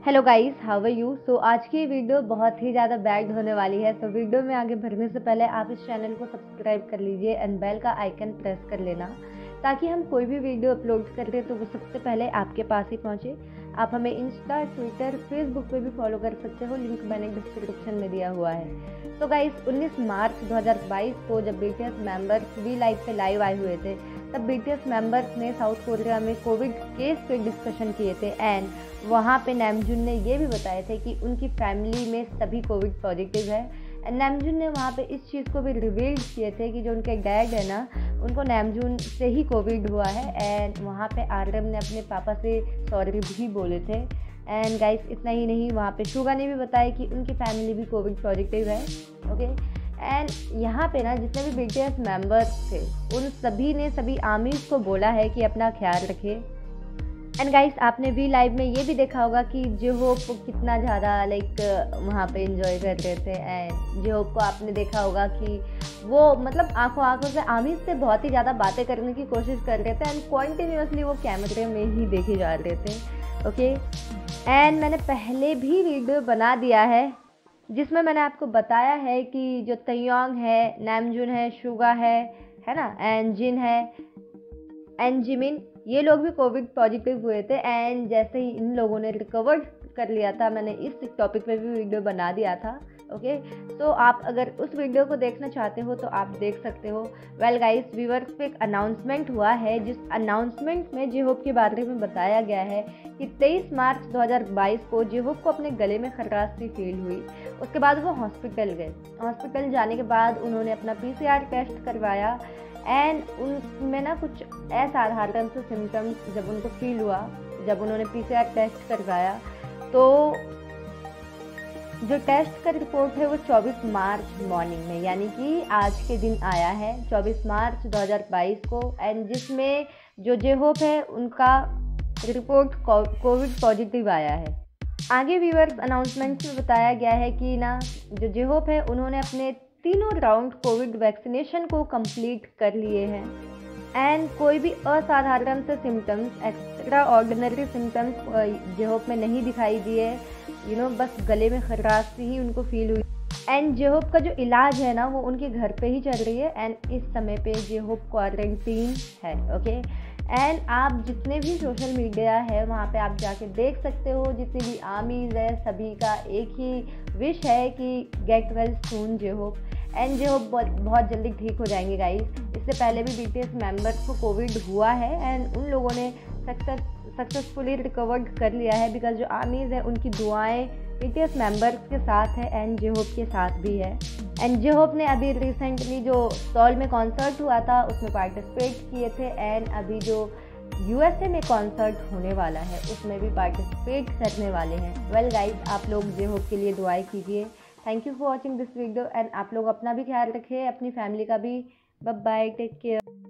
Hello guys, how are you. So आज की video बहुत ही ज़्यादा बैग्ड होने वाली है। तो वीडियो में आगे बढ़ने से पहले आप इस चैनल को सब्सक्राइब कर लीजिए एंड बेल का आइकन प्रेस कर लेना, ताकि हम कोई भी वीडियो अपलोड कर दें तो वो सबसे पहले आपके पास ही पहुंचे। आप हमें इंस्टा, ट्विटर, फेसबुक पे भी फॉलो कर सकते हो, लिंक मैंने डिस्क्रिप्शन में दिया हुआ है। तो गाइस 19 मार्च 2022 को जब BTS मेंबर्स वी लाइव पे लाइव आए हुए थे, तब BTS मेंबर्स ने साउथ कोरिया में कोविड केस पे डिस्कशन किए थे एंड वहाँ पे नामजून ने ये भी बताए थे कि उनकी फैमिली में सभी कोविड पॉजिटिव है। एंड नामजून ने वहाँ पे इस चीज़ को भी रिवील किए थे कि जो उनके डैड है ना, उनको नामजून से ही कोविड हुआ है। एंड वहाँ पे RM ने अपने पापा से सॉरी भी बोले थे। एंड गाइस इतना ही नहीं, वहाँ पे शुगा ने भी बताया कि उनकी फैमिली भी कोविड पॉजिटिव है। ओके, एंड यहाँ पे ना जितने भी BTS मेंबर्स थे उन सभी ने सभी आर्मीज को बोला है कि अपना ख्याल रखें। एंड गाइस आपने वी लाइव में ये भी देखा होगा कि J-Hope कितना ज़्यादा वहाँ पे एंजॉय कर रहे थे। एंड J-Hope को आपने देखा होगा कि वो मतलब आंखों से आमिर से बहुत ही ज़्यादा बातें करने की कोशिश कर रहे थे एंड कॉन्टिन्यूसली वो कैमरे में ही देखे जा रहे थे। ओके, एंड मैंने पहले भी वीडियो बना दिया है जिसमें मैंने आपको बताया है कि जो तैयोंग है, नामजून है, शुगा है ना, एंड जिन है एंड जिमिन, ये लोग भी कोविड पॉजिटिव हुए थे। एंड जैसे ही इन लोगों ने रिकवर कर लिया था, मैंने इस टॉपिक पे भी वीडियो बना दिया था। ओके, तो आप अगर उस वीडियो को देखना चाहते हो तो आप देख सकते हो। वेल गाइस, व्यूअर्स पे एक अनाउंसमेंट हुआ है, जिस अनाउंसमेंट में J-Hope के बारे में बताया गया है कि 23 मार्च 2022 को J-Hope को अपने गले में खराश सी फील हुई। उसके बाद वो हॉस्पिटल गए। हॉस्पिटल जाने के बाद उन्होंने अपना PCR टेस्ट करवाया एंड उनमें ना कुछ असाधारण से सिम्टम्स जब उनको फील हुआ, जब उन्होंने PCR टेस्ट करवाया, तो जो टेस्ट का रिपोर्ट है वो 24 मार्च मॉर्निंग में, यानी कि आज के दिन आया है 24 मार्च 2022 को। एंड जिसमें जो J-Hope है उनका रिपोर्ट कोविड पॉजिटिव आया है। आगे व्यूअर्स अनाउंसमेंट में बताया गया है कि ना जो J-Hope है उन्होंने अपने तीनों राउंड कोविड वैक्सीनेशन को कंप्लीट कर लिए हैं एंड कोई भी असाधारण से symptoms, extra ordinary symptoms J-Hope में नहीं दिखाई दिए। बस गले में खराश ही उनको फील हुई। एंड J-Hope का जो इलाज है ना वो उनके घर पे ही चल रही है एंड इस समय पे J-Hope क्वारंटीन है। ओके, एंड आप जितने भी सोशल मीडिया है वहाँ पे आप जाके देख सकते हो, जितनी भी आर्मीज है सभी का एक ही विश है कि get well soon J-Hope। And J-Hope बहुत जल्दी ठीक हो जाएंगे गाइस। इससे पहले भी BTS मेंबर्स को कोविड हुआ है एंड उन लोगों ने सक्सेसफुली रिकवर्ड कर लिया है, बिकॉज जो आर्मीज है उनकी दुआएं BTS मेंबर्स के साथ है एंड J-Hope के साथ भी है। एंड J-Hope ने अभी रिसेंटली जो सॉल में कॉन्सर्ट हुआ था उसमें पार्टिसिपेट किए थे एंड अभी जो USA में कॉन्सर्ट होने वाला है उसमें भी पार्टिसिपेट करने वाले हैं। वेल गाइज, आप लोग J-Hope के लिए दुआएं कीजिए। Thank you for watching this video and आप लोग अपना भी ख्याल रखें, अपनी फैमिली का भी। Bye bye, take care.